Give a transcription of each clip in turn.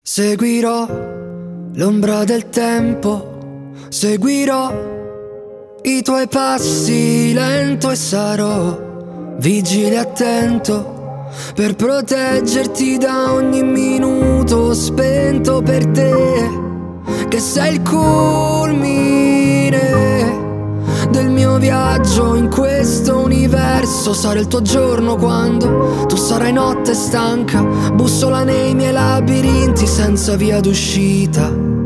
Seguirò l'ombra del tempo, seguirò i tuoi passi lento e sarò vigile e attento per proteggerti da ogni minuto spento per te, che sei il culmine del mio viaggio in questo universo. Sarà il tuo giorno quando tu sarai notte stanca, bussola nei miei labirinti senza via d'uscita.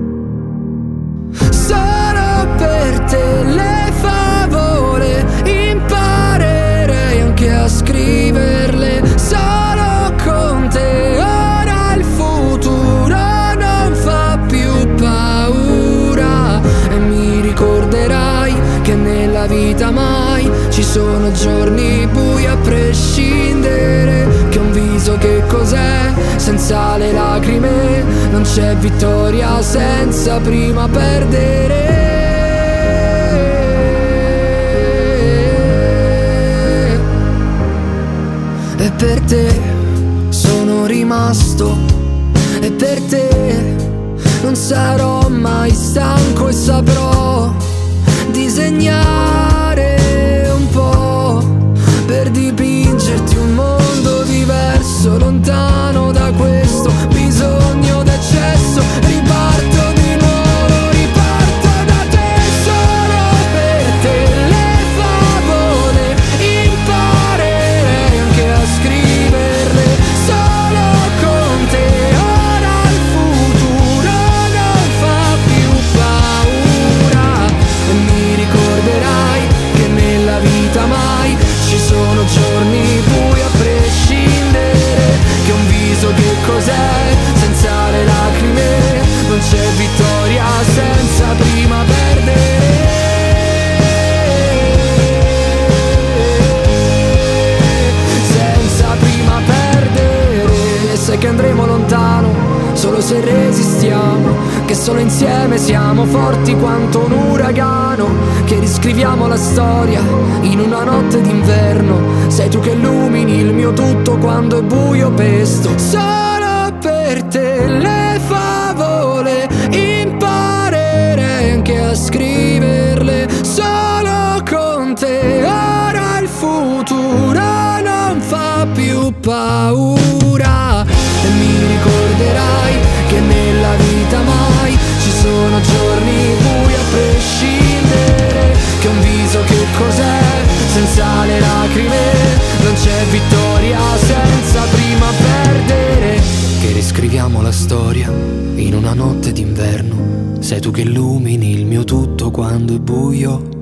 Solo per te le favole imparerei anche a scriverle. Solo con te ora il futuro non fa più paura, e mi ricorderai che nella vita mai ci sono giorni bui a prescindere, che un viso che cos'è senza le lacrime, non c'è vittoria senza prima perdere. E per te sono rimasto, e per te non sarò mai stanco e saprò disegnare un po' per dipingerti un mondo diverso, lontano da questo bisogno d'eccesso. Riparto di nuovo, riparto da te. Solo per te le favole imparerei anche a scriverle. Solo con te ora il futuro non fa più paura, e mi ricorderai che nella vita mai ci sono giorni bui a prescindere, che un viso che cos'è senza le lacrime, non c'è vittoria senza prima perdere. Senza prima perdere. E sai che andremo lontano solo se resistiamo, che solo insieme siamo forti quanto un uragano, che riscriviamo la storia in una notte d'inverno. Sei tu che illumini il mio tutto quando è buio pesto. Solo per te le favole imparerei anche a scriverle. Solo con te ora il futuro non fa più paura, e mi ricorderai che nella vita mai ci sono giorni bui a prescindere, che un viso che cos'è senza le lacrime, non c'è vittoria senza prima perdere, che riscriviamo la storia in una notte d'inverno. Sei tu che illumini il mio tutto quando è buio